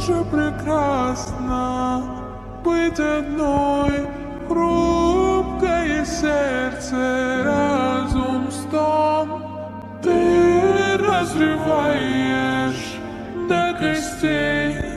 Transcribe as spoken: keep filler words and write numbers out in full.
же прекрасно быть одной. Хрупкое сердце, разум стон ты разрываешь до костей.